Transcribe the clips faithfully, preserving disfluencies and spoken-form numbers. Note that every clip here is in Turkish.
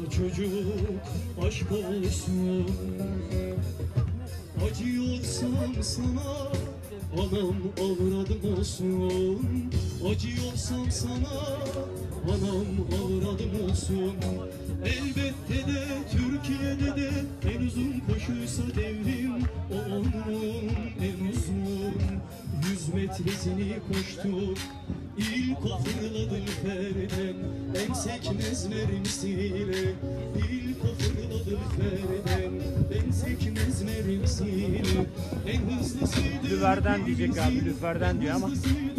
sana çocuk, aşk olsun. Acıyorsam sana, anam avradım olsun. Acıyorsam sana, anam avradım olsun. Elbette de Türkiye'de de en uzun koşuysa devrim o onun en uzun. Yüz metresini koştuk, İlk o fırladı ferden, en sekmez mermisiyle. İlk o fırladı ferden, en sekmez mermisiyle. En hızlısıydı Lüferden diyecek abi, Lüferden diyor ama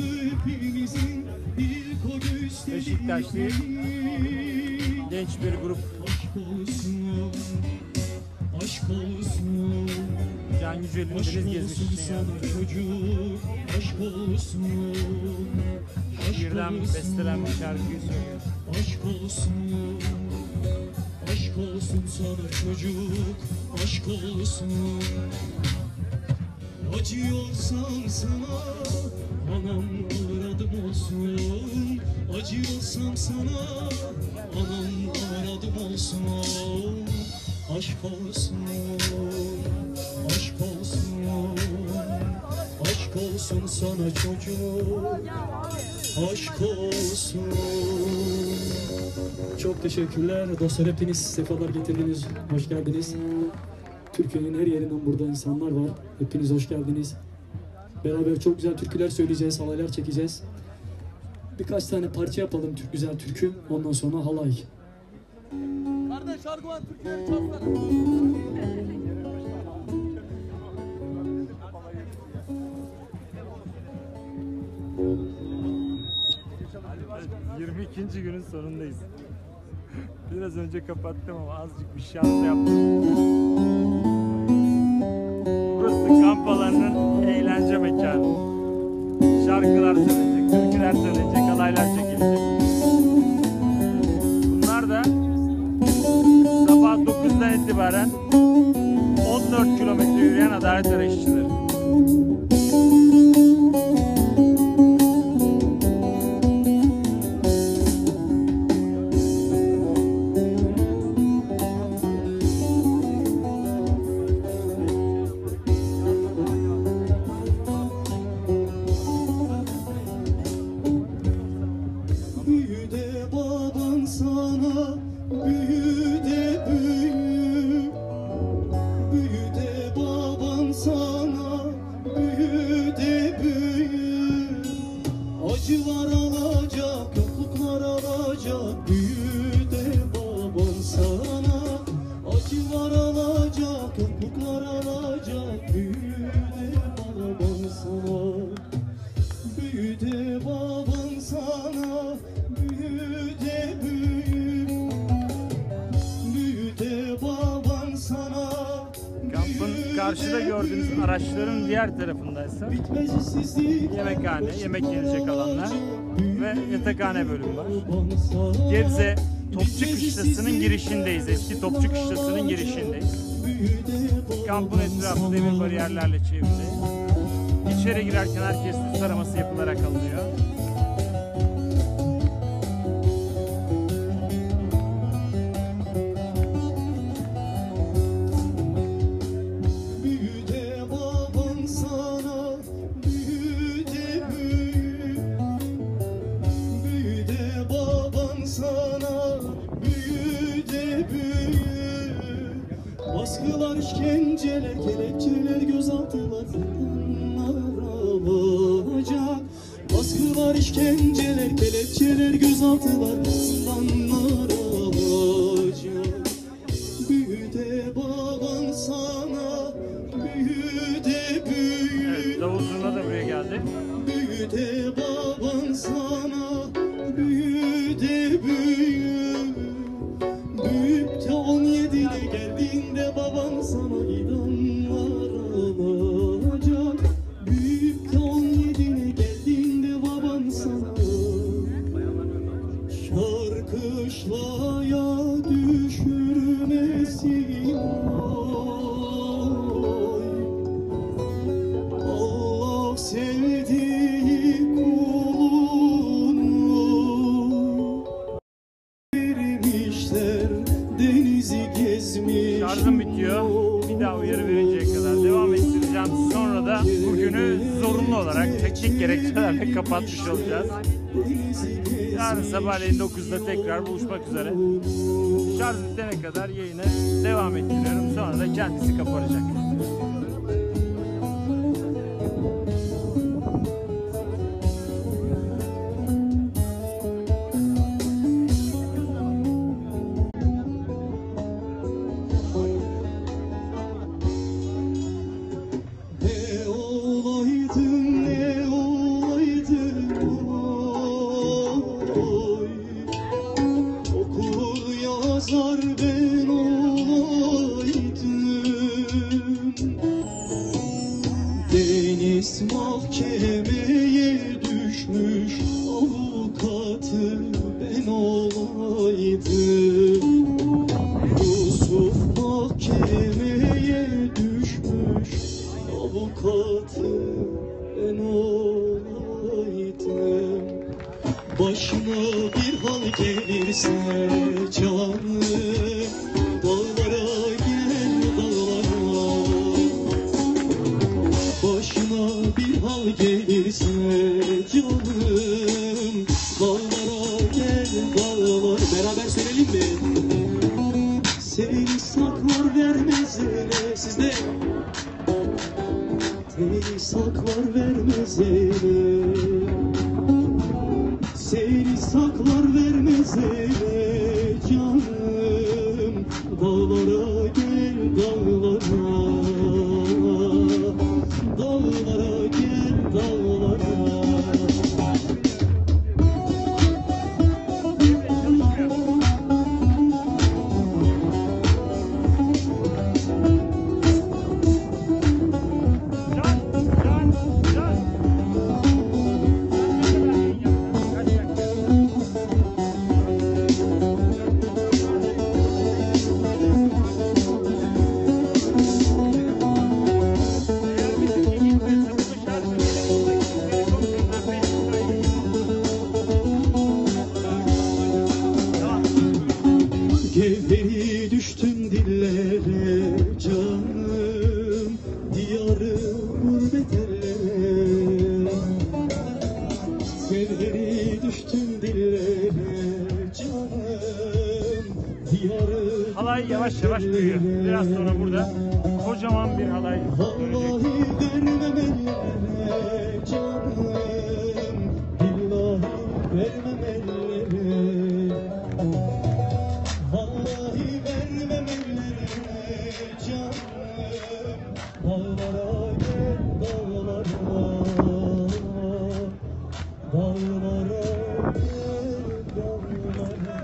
Beşiktaşlı genç bir grup. Aşk olsun, aşk olsun. Can Yücel'in Aşk deniz gezmiş olsun için yani. sana çocuk, aşk olsun. Şiirden bestelenmiş şarkıyı söylüyor. Aşk olsun, aşk olsun sana çocuk, aşk olsun. Acıyorsam sana, anam avradım olsun. Acıyorsam sana, anam avradım olsun. Aşk olsun, aşk olsun, aşk olsun sana çocuk, aşk olsun. Çok teşekkürler dostlar, hepiniz sefalar getirdiniz, hoş geldiniz. Türkiye'nin her yerinden burada insanlar var, hepiniz hoş geldiniz. Beraber çok güzel türküler söyleyeceğiz, halaylar çekeceğiz. Birkaç tane parça yapalım, Türk güzel türkü, ondan sonra halay. Kardeş şarkı var, türküleri çalsana. yirmi ikinci günün sonundayız. Biraz önce kapattım ama azıcık bir şans yaptım. Burası kamp alanının eğlence mekanı. Şarkılar söylenecek, türküler söylenecek, halaylar çekilecek. Bunlar da sabah dokuzdan itibaren on dört kilometre yürüyen Adalet Arayışçıları. Acılar alacak, yokluklar alacak, büyü de baban sana. Acılar alacak, yokluklar alacak, büyü de baban sana. Büyü de baban sana, büyü de büyü. Büyü de baban sana. Kampın karşıda gördüğünüz araçların diğer tarafındaysa yemekhane, yemek yenecek alanlar ve yatakhane bölümü var. Gebze Topçu Kışlası'nın girişindeyiz. Eski Topçu Kışlası'nın girişindeyiz. Kampın etrafı demir bariyerlerle çevrili. İçeri girerken herkes üst taraması yapılarak alınıyor. Baskılar, işkenceler, kelepçeler, gözaltılar, zindanlar alacak. Baskılar, işkenceler, kelepçeler, gözaltılar, zindanlar alacak. Büyü de baban sana, büyü de büyü. Evet, Davul Zurna da buraya geldi. Büyü de baban sana, büyü de büyü. Büyük de on yedine geldiğinde baban sana idamlar alacak. Büyük de on yedine geldiğinde baban sana şarkışlaya düşürmesin. Allah sevdiği kulunu vermişler Şarjım bitiyor. Bir daha uyarı verinceye kadar devam ettireceğim. Sonra da bugünü zorunlu olarak teknik gerekçelerle kapatmış olacağız. Yarın sabahleyin dokuzda tekrar buluşmak üzere. Şarj bitene kadar yayını devam ettiriyorum. Sonra da kendisi kapanacak. Deniz mahkemeye düşmüş, avukatı ben olaydım. Yusuf mahkemeye düşmüş, avukatı ben olaydım. Başına bir hal gelirse canım, dağlara gel dağlara. Başına bir hal gelirse canım, dağlara gel dağlar. Beraber söyleyelim mi? Seni saklar vermez ele. Sizde. Seni saklar vermez ele. Seni saklar vermez ele canım, dağlara gel dağlara. Dağlara gel dağlara. Gevheri düştüm dillere canım, diyarı gurbet ellere. Gevheri düştüm dillere canım, diyarı. Halay yavaş yavaş büyüyor. Biraz sonra burada kocaman bir halay dönecek. Vallahi vermem ellere canım, billahi vermem ellere. Vallahi vermem ellere canım, dağlara gel dağlara. Dağlara gel dağlara.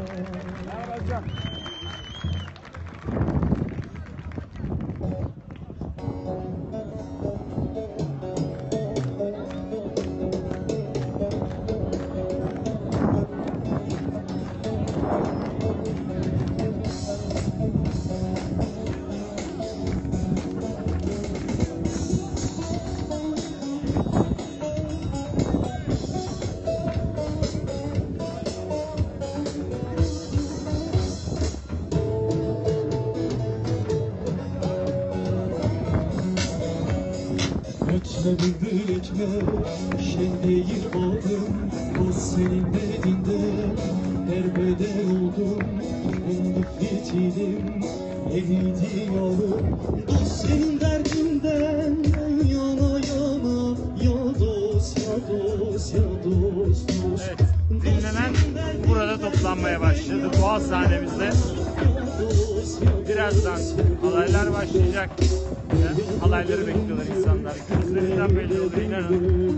Etme bülbül etme, şen değil bağım. O senin derdinde derbeder oldum. Endip bitirdim, eridi yavrum. Dost senin derdinden yana yana. Ya dost, ya dost, ya dost, dost. Evet, dinlenen burada toplanmaya başladı. Doğal sahnemizde birazdan halaylar başlayacak. Yani halayları bekliyorlar insanlar. Gözlerinden belli oluyor, inanın.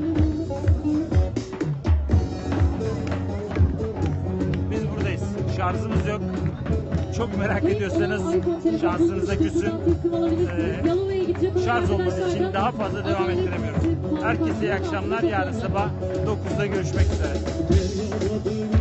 Biz buradayız. Şarjımız yok. Çok merak ediyorsanız şansınıza küsün. Ee, şarj olması için daha fazla devam ettiremiyorum. Herkese iyi akşamlar. Yarın sabah dokuzda görüşmek üzere.